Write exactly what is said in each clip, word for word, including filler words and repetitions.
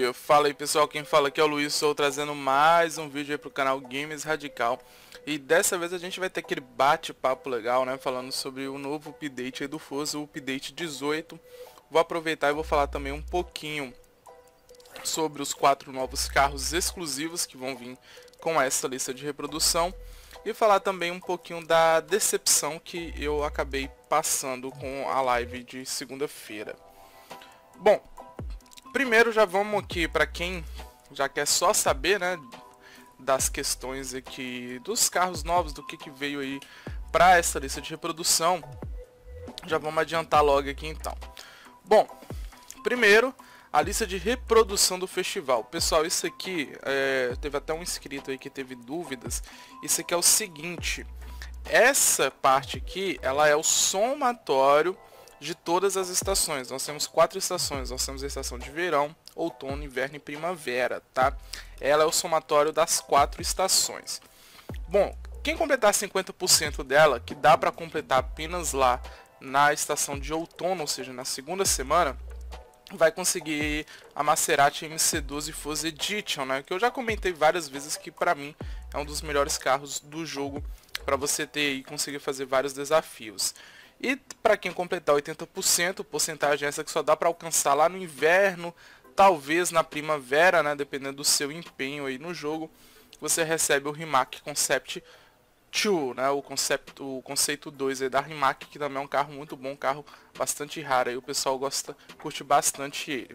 dia, fala aí pessoal, quem fala aqui é o Luiz, estou trazendo mais um vídeo aí pro canal Games Radical. E dessa vez a gente vai ter aquele bate-papo legal, né, falando sobre o novo update aí do Forza, o update dezoito. Vou aproveitar e vou falar também um pouquinho sobre os quatro novos carros exclusivos que vão vir com essa lista de reprodução. E falar também um pouquinho da decepção que eu acabei passando com a live de segunda-feira. Bom, primeiro já vamos aqui para quem já quer só saber, né, das questões aqui dos carros novos, do que, que veio aí para essa lista de reprodução. Já vamos adiantar logo aqui então. Bom, primeiro a lista de reprodução do festival. Pessoal, isso aqui, é, teve até um inscrito aí que teve dúvidas. Isso aqui é o seguinte, essa parte aqui, ela é o somatório de todas as estações. Nós temos quatro estações, nós temos a estação de verão, outono, inverno e primavera, tá? Ela é o somatório das quatro estações. Bom, quem completar cinquenta por cento dela, que dá para completar apenas lá na estação de outono, ou seja, na segunda semana, vai conseguir a Maserati M C doze Forza Edition, né? Que eu já comentei várias vezes que para mim é um dos melhores carros do jogo para você ter e conseguir fazer vários desafios. E para quem completar oitenta por cento, porcentagem essa que só dá para alcançar lá no inverno, talvez na primavera, né, dependendo do seu empenho aí no jogo, você recebe o Rimac Concept dois, né, o, concept, o conceito dois aí da Rimac, que também é um carro muito bom, um carro bastante raro, aí o pessoal gosta, curte bastante ele.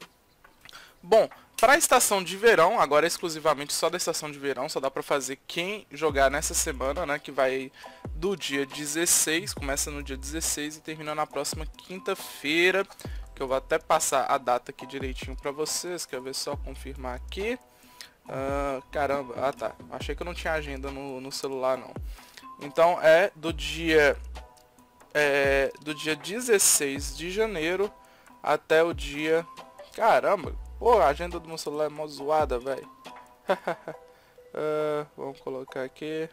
Bom, para a estação de verão, agora é exclusivamente só da estação de verão, só dá para fazer quem jogar nessa semana, né, que vai do dia dezesseis, começa no dia dezesseis e termina na próxima quinta-feira, que eu vou até passar a data aqui direitinho para vocês, quer ver só confirmar aqui. Uh, caramba, ah tá, achei que eu não tinha agenda no, no celular não. Então é do dia, é, do dia dezesseis de janeiro até o dia... Caramba! Pô, a agenda do meu celular é mó zoada, velho. uh, vamos colocar aqui.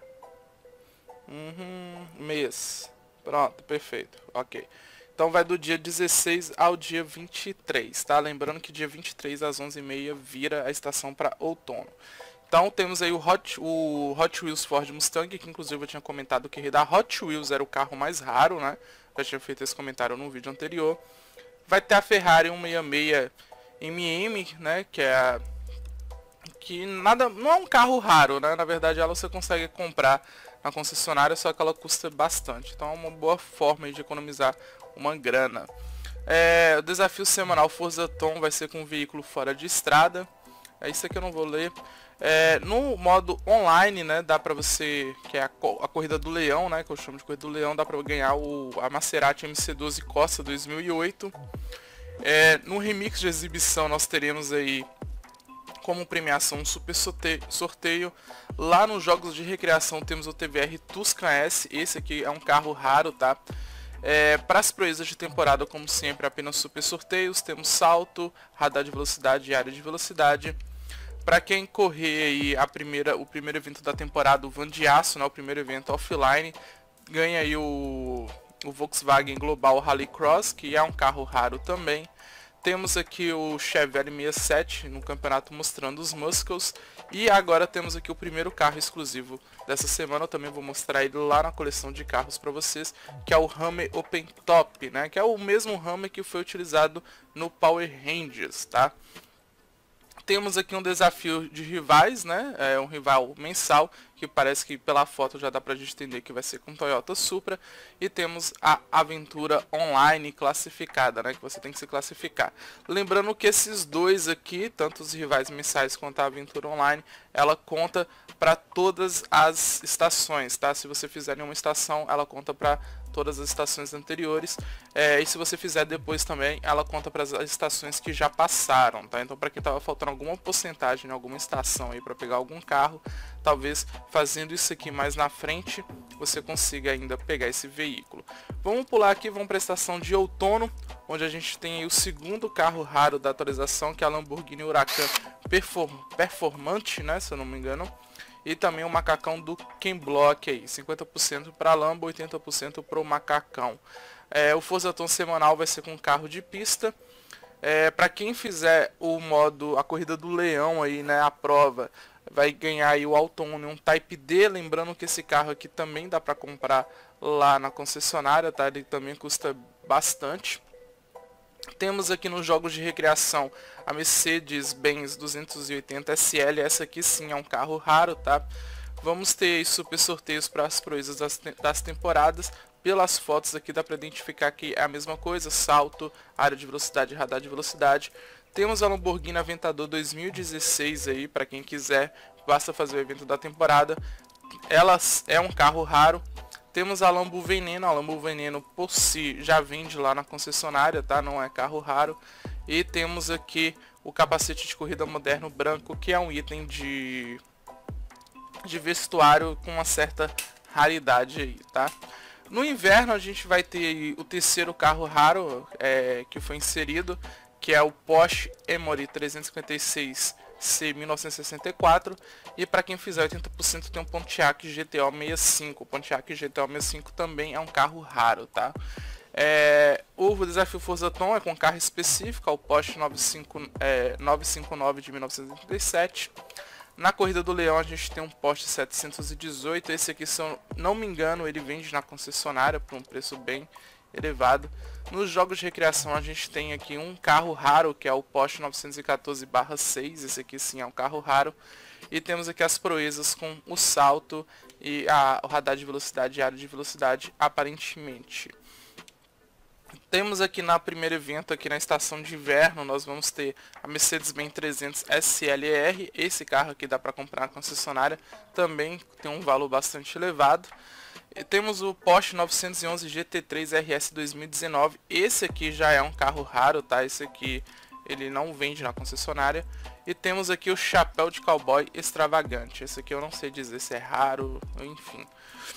Uhum, mês. Pronto, perfeito. Ok. Então vai do dia dezesseis ao dia vinte e três, tá? Lembrando que dia vinte e três às onze e meia vira a estação para outono. Então temos aí o Hot, o Hot Wheels Ford Mustang, que inclusive eu tinha comentado que da Hot Wheels era o carro mais raro, né? Já tinha feito esse comentário no vídeo anterior. Vai ter a Ferrari cento e sessenta e seis M M, né, que é a, que nada, não é um carro raro, né, na verdade ela você consegue comprar na concessionária, só que ela custa bastante, então é uma boa forma de economizar uma grana. É, o desafio semanal Forza Tom vai ser com um veículo fora de estrada, é isso aqui eu não vou ler. É, no modo online, né, dá pra você, que é a, a corrida do leão, né, que eu chamo de corrida do leão, dá pra ganhar o, a Maserati M C doze Corsa dois mil e oito. É, no remix de exibição nós teremos aí como premiação um super sorteio. Lá nos jogos de recreação temos o T V R Tuscan S, esse aqui é um carro raro, tá? É, para as proezas de temporada, como sempre, apenas super sorteios, temos salto, radar de velocidade e área de velocidade. Para quem correr aí a primeira, o primeiro evento da temporada, o Van de Aço, né, o primeiro evento offline, ganha aí o... o Volkswagen Global Rallycross, que é um carro raro também. Temos aqui o Chevelle sessenta e sete no campeonato mostrando os muscles. E agora temos aqui o primeiro carro exclusivo dessa semana. Eu também vou mostrar ele lá na coleção de carros para vocês, que é o Hummer Open Top, né? Que é o mesmo Hummer que foi utilizado no Power Rangers, tá? Temos aqui um desafio de rivais, né? É um rival mensal, que parece que pela foto já dá pra gente entender que vai ser com Toyota Supra. E temos a aventura online classificada, né? Que você tem que se classificar. Lembrando que esses dois aqui, tanto os rivais mensais quanto a aventura online, ela conta para todas as estações, tá? Se você fizer em uma estação, ela conta para todas as estações anteriores, é, e se você fizer depois também, ela conta para as estações que já passaram, tá? Então para quem tava faltando alguma porcentagem em alguma estação aí para pegar algum carro, talvez fazendo isso aqui mais na frente, você consiga ainda pegar esse veículo. Vamos pular aqui, vamos para a estação de outono, onde a gente tem aí o segundo carro raro da atualização, que é a Lamborghini Huracan Perform Performante, né, se eu não me engano. E também o macacão do Ken Block aí, cinquenta por cento para a Lambo, oitenta por cento para o macacão. É, o Forza Tom semanal vai ser com carro de pista. É, para quem fizer o modo, a corrida do leão aí, né, a prova, vai ganhar aí o Autônomo Type D, lembrando que esse carro aqui também dá para comprar lá na concessionária, tá? Ele também custa bastante. Temos aqui nos jogos de recreação a Mercedes-Benz duzentos e oitenta S L, essa aqui sim é um carro raro, tá? Vamos ter aí super sorteios para as proezas das, das temporadas. Pelas fotos aqui dá para identificar que é a mesma coisa, salto, área de velocidade, radar de velocidade. Temos a Lamborghini Aventador dois mil e dezesseis aí, para quem quiser, basta fazer o evento da temporada. Ela é um carro raro. Temos a Lambo Veneno, a Lambo Veneno por si já vende lá na concessionária, tá? Não é carro raro. E temos aqui o capacete de corrida moderno branco, que é um item de, de vestuário com uma certa raridade aí, tá? No inverno a gente vai ter aí o terceiro carro raro é, que foi inserido, que é o Porsche Emory trezentos e cinquenta e seis C mil novecentos e sessenta e quatro, e para quem fizer oitenta por cento tem um Pontiac G T O sessenta e cinco. O Pontiac G T O sessenta e cinco também é um carro raro, tá? É, o desafio Forza Tom é com carro específico, é o Porsche novecentos e cinquenta e nove de mil novecentos e oitenta e sete. Na corrida do leão a gente tem um Porsche setecentos e dezoito, esse aqui, se eu não me engano, ele vende na concessionária por um preço bem elevado. Nos jogos de recreação a gente tem aqui um carro raro, que é o Porsche novecentos e quatorze barra seis, esse aqui sim é um carro raro. E temos aqui as proezas com o salto e a, o radar de velocidade e área de velocidade, aparentemente. Temos aqui na primeiro evento, aqui na estação de inverno, nós vamos ter a Mercedes-Benz trezentos S L R. Esse carro aqui dá para comprar na concessionária, também tem um valor bastante elevado. E temos o Porsche novecentos e onze G T três R S dois mil e dezenove. Esse aqui já é um carro raro, tá? Esse aqui ele não vende na concessionária. E temos aqui o Chapéu de Cowboy Extravagante. Esse aqui eu não sei dizer se é raro, enfim.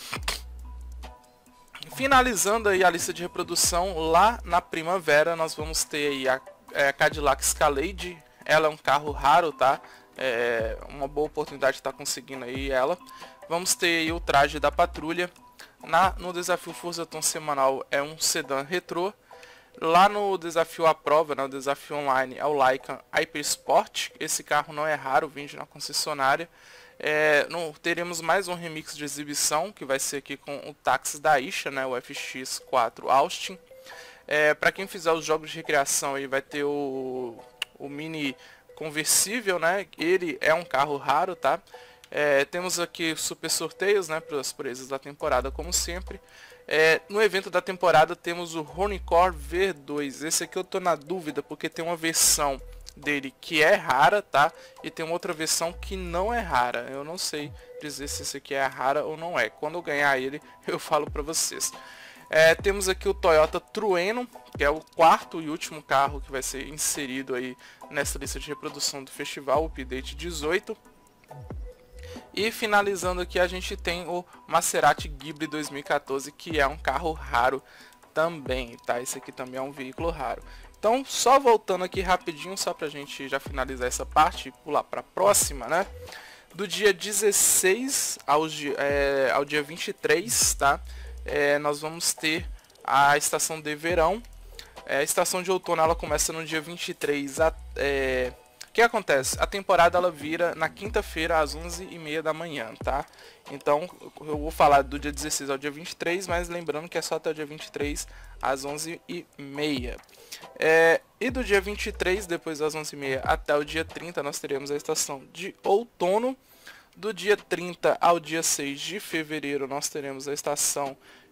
Finalizando aí a lista de reprodução, lá na primavera nós vamos ter aí a, é, a Cadillac Escalade. Ela é um carro raro, tá? É uma boa oportunidade de estar conseguindo aí ela. Vamos ter aí o traje da patrulha. Na, no desafio Forza Tom semanal é um sedã retrô. Lá no desafio à prova, né, o desafio online, é o Lycan Hypersport. Esse carro não é raro, vende na concessionária. É, no, teremos mais um remix de exibição, que vai ser aqui com o táxi da Isha, né, o F X quatro Austin. É, para quem fizer os jogos de recreação, aí vai ter o, o Mini conversível, né? Ele é um carro raro, tá? É, temos aqui super sorteios, né, para as proezas da temporada, como sempre. É, no evento da temporada temos o Hornicore V dois. Esse aqui eu tô na dúvida porque tem uma versão dele que é rara, tá? E tem uma outra versão que não é rara. Eu não sei dizer se esse aqui é rara ou não é. Quando eu ganhar ele, eu falo pra vocês. É, temos aqui o Toyota Trueno, que é o quarto e último carro que vai ser inserido aí nessa lista de reprodução do festival, o Update dezoito. E finalizando aqui a gente tem o Maserati Ghibli dois mil e quatorze, que é um carro raro também, tá? Esse aqui também é um veículo raro. Então, só voltando aqui rapidinho, só pra gente já finalizar essa parte e pular pra próxima, né? Do dia dezesseis ao, é, ao dia vinte e três, tá? É, nós vamos ter a estação de verão. É, a estação de outono ela começa no dia vinte e três. A, é, o que acontece? A temporada ela vira na quinta-feira às onze e meia da manhã, tá? Então eu vou falar do dia dezesseis ao dia vinte e três, mas lembrando que é só até o dia vinte e três às onze e meia. É, e do dia vinte e três, depois das onze e meia até o dia trinta, nós teremos a estação de outono. Do dia trinta ao dia seis de fevereiro, nós teremos a estação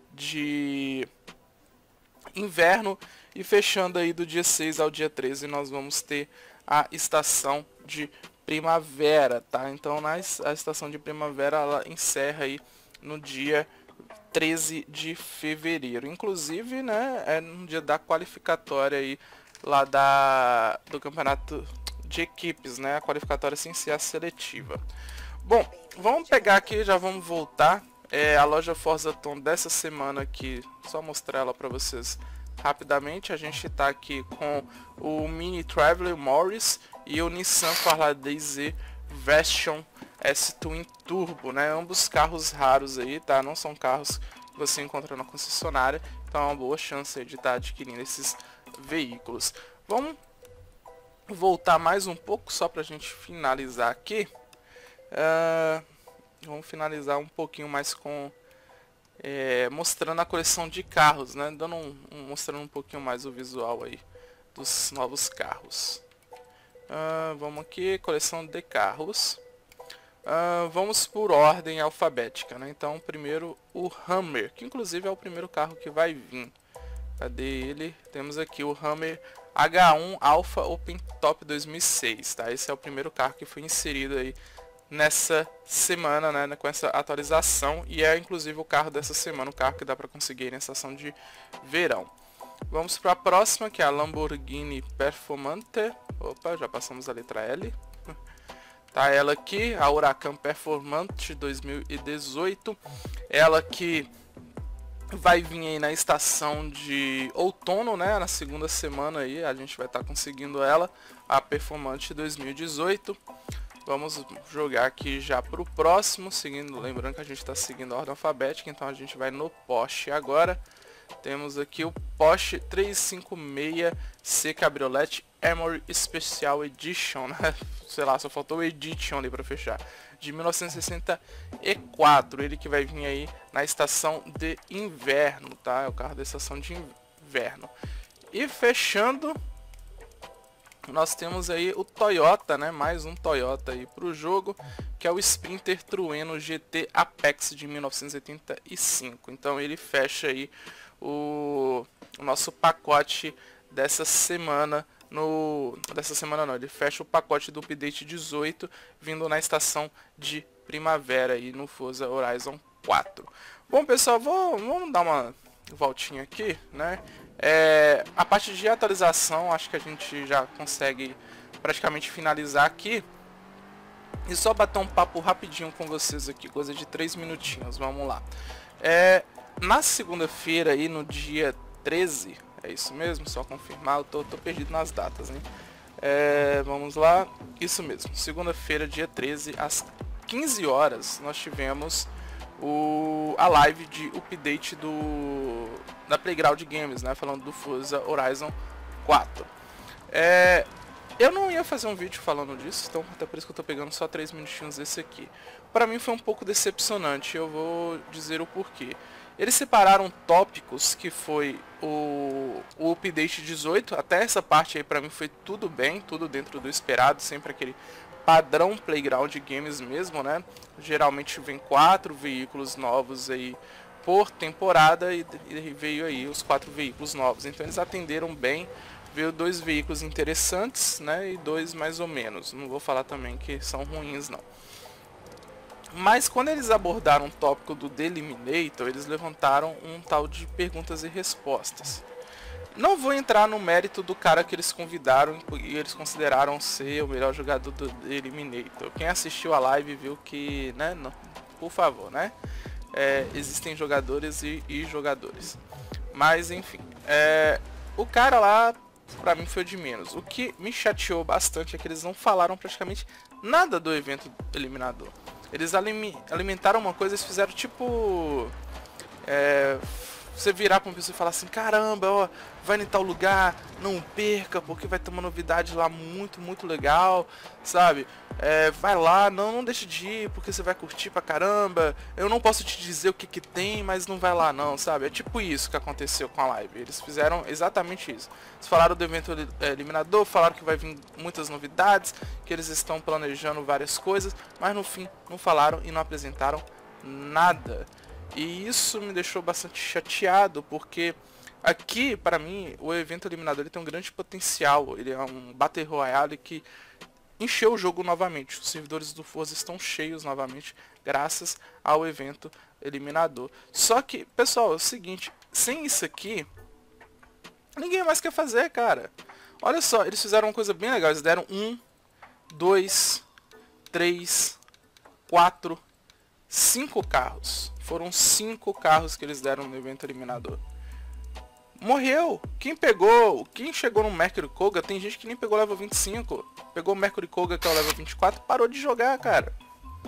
de inverno. E fechando aí do dia seis ao dia treze, nós vamos ter a estação de primavera, tá? Então na, a estação de primavera ela encerra aí no dia treze de fevereiro. Inclusive, né, é no dia da qualificatória aí lá da, do campeonato de equipes, né? A qualificatória sem ser a seletiva. Bom, vamos pegar aqui, já vamos voltar. É, a loja Forza Tom dessa semana aqui, só mostrar ela para vocês rapidamente. A gente está aqui com o Mini Traveler Morris e o Nissan Farraday Z Version S-Twin Turbo, né? Ambos carros raros aí, tá? Não são carros que você encontra na concessionária, então é uma boa chance de estar tá adquirindo esses veículos. Vamos voltar mais um pouco só pra gente finalizar aqui. Uh, vamos finalizar um pouquinho mais com é, mostrando a coleção de carros, né? Dando um, um, mostrando um pouquinho mais o visual aí dos novos carros. Uh, vamos aqui, coleção de carros. Uh, vamos por ordem alfabética, né? Então primeiro o Hummer, que inclusive é o primeiro carro que vai vir. Cadê ele? Temos aqui o Hummer H um Alpha Open Top dois mil e seis, tá? Esse é o primeiro carro que foi inserido aí nessa semana, né, com essa atualização, e é inclusive o carro dessa semana, o carro que dá para conseguir na estação de verão. Vamos para a próxima, que é a Lamborghini Performante. Opa, já passamos a letra L. Tá ela aqui, a Huracan Performante dois mil e dezoito. Ela que vai vir aí na estação de outono, né, na segunda semana aí, a gente vai estar tá conseguindo ela, a Performante dois mil e dezoito. Vamos jogar aqui já para o próximo, seguindo, lembrando que a gente está seguindo a ordem alfabética, então a gente vai no Porsche agora. Temos aqui o Porsche trezentos e cinquenta e seis C Cabriolet Armory Special Edition, né? Sei lá, só faltou o Edition ali para fechar. De mil novecentos e sessenta e quatro, ele que vai vir aí na estação de inverno, tá? É o carro da estação de inverno. E fechando, nós temos aí o Toyota, né? Mais um Toyota aí para o jogo, que é o Sprinter Trueno G T Apex de mil novecentos e oitenta e cinco. Então ele fecha aí o, o nosso pacote dessa semana. No, dessa semana não, ele fecha o pacote do update dezoito, vindo na estação de primavera aí no Forza Horizon quatro. Bom, pessoal, vou, vamos dar uma voltinha aqui, né? É, a parte de atualização, acho que a gente já consegue praticamente finalizar aqui. E só bater um papo rapidinho com vocês aqui, coisa de três minutinhos, vamos lá. É, na segunda-feira aí, no dia treze, é isso mesmo, só confirmar, eu tô, tô perdido nas datas, hein? É, vamos lá, isso mesmo, segunda-feira, dia treze, às quinze horas, nós tivemos o, a live de update do, da Playground Games, né, falando do Forza Horizon quatro. É, eu não ia fazer um vídeo falando disso, então até por isso que eu tô pegando só três minutinhos desse aqui. Pra mim foi um pouco decepcionante, eu vou dizer o porquê. Eles separaram tópicos que foi o, o update dezoito, até essa parte aí pra mim foi tudo bem, tudo dentro do esperado, sempre aquele padrão Playground Games mesmo, né? Geralmente vem quatro veículos novos aí por temporada e, e veio aí os quatro veículos novos, então eles atenderam bem, veio dois veículos interessantes, né? E dois mais ou menos, não vou falar também que são ruins não. Mas quando eles abordaram o tópico do The Eliminator, eles levantaram um tal de perguntas e respostas. Não vou entrar no mérito do cara que eles convidaram e eles consideraram ser o melhor jogador do The Eliminator. Quem assistiu a live viu que, né, não, por favor, né, é, existem jogadores e, e jogadores. Mas enfim, é, o cara lá, pra mim foi de menos. O que me chateou bastante é que eles não falaram praticamente nada do evento eliminador. Eles alimentaram uma coisa, eles fizeram tipo... É, você virar pra uma pessoa e falar assim, caramba, ó, vai em tal lugar, não perca, porque vai ter uma novidade lá muito, muito legal, sabe? É, vai lá, não, não deixe de ir, porque você vai curtir pra caramba. Eu não posso te dizer o que que tem, mas não vai lá não, sabe? É tipo isso que aconteceu com a live. Eles fizeram exatamente isso. Eles falaram do evento eliminador, falaram que vai vir muitas novidades, que eles estão planejando várias coisas, mas no fim não falaram e não apresentaram nada. E isso me deixou bastante chateado, porque aqui, para mim, o evento eliminador ele tem um grande potencial. Ele é um Battle Royale que encheu o jogo novamente. Os servidores do Forza estão cheios novamente, graças ao evento eliminador. Só que, pessoal, é o seguinte, sem isso aqui, ninguém mais quer fazer, cara. Olha só, eles fizeram uma coisa bem legal. Eles deram um, dois, três, quatro, cinco carros. Foram cinco carros que eles deram no evento eliminador. Morreu. Quem pegou, quem chegou no Mercury Cougar, tem gente que nem pegou o level vinte e cinco. Pegou o Mercury Cougar, que é o level vinte e quatro, parou de jogar, cara.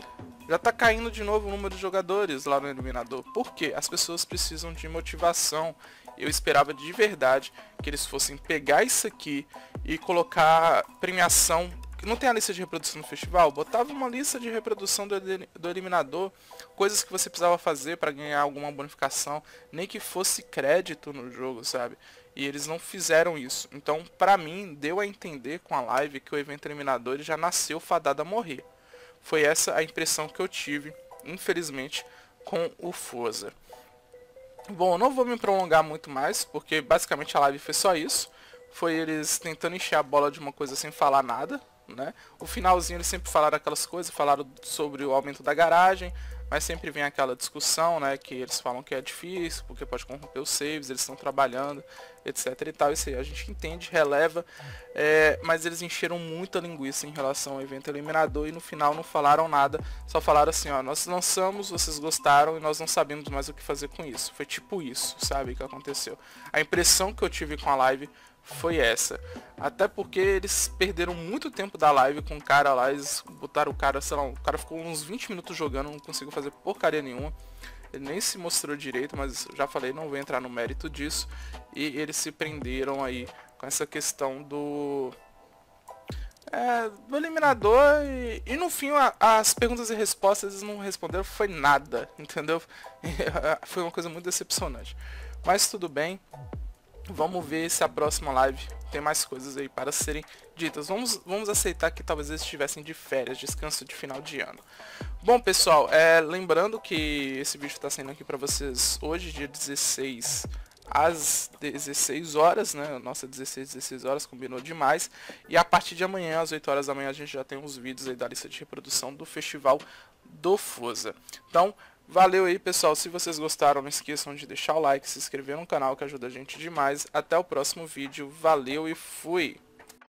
já tá caindo de novo o número de jogadores lá no eliminador. Por quê? As pessoas precisam de motivação. Eu esperava de verdade que eles fossem pegar isso aqui e colocar premiação. Não tem a lista de reprodução no festival? Botava uma lista de reprodução do, do eliminador, coisas que você precisava fazer para ganhar alguma bonificação, nem que fosse crédito no jogo, sabe? E eles não fizeram isso. Então, pra mim, deu a entender com a live que o evento eliminador ele já nasceu fadado a morrer. Foi essa a impressão que eu tive, infelizmente, com o Forza. Bom, eu não vou me prolongar muito mais, porque basicamente a live foi só isso. Foi eles tentando encher a bola de uma coisa sem falar nada, né? O finalzinho eles sempre falaram aquelas coisas, falaram sobre o aumento da garagem, mas sempre vem aquela discussão, né, que eles falam que é difícil, porque pode corromper os saves, eles estão trabalhando, etc e tal, isso aí a gente entende, releva, é, mas eles encheram muita linguiça em relação ao evento eliminador e no final não falaram nada, só falaram assim, ó, nós lançamos, vocês gostaram e nós não sabemos mais o que fazer com isso. Foi tipo isso, sabe, que aconteceu. A impressão que eu tive com a live foi essa. Até porque eles perderam muito tempo da live com o cara lá, eles botaram o cara, sei lá, o cara ficou uns vinte minutos jogando, não conseguiu fazer porcaria nenhuma. Ele nem se mostrou direito, mas já falei, não vou entrar no mérito disso. E eles se prenderam aí com essa questão do... É, do eliminador e, e no fim a, as perguntas e respostas eles não responderam, foi nada, entendeu? Foi uma coisa muito decepcionante. Mas tudo bem. Vamos ver se a próxima live tem mais coisas aí para serem ditas. Vamos, vamos aceitar que talvez eles estivessem de férias, descanso de final de ano. Bom, pessoal, é, lembrando que esse vídeo está saindo aqui para vocês hoje, dia dezesseis, às dezesseis horas, né? Nossa, dezesseis, dezesseis horas, combinou demais. E a partir de amanhã, às oito horas da manhã, a gente já tem uns vídeos aí da lista de reprodução do Festival do Forza. Então, valeu aí, pessoal. Se vocês gostaram, não esqueçam de deixar o like, se inscrever no canal, que ajuda a gente demais. Até o próximo vídeo. Valeu e fui!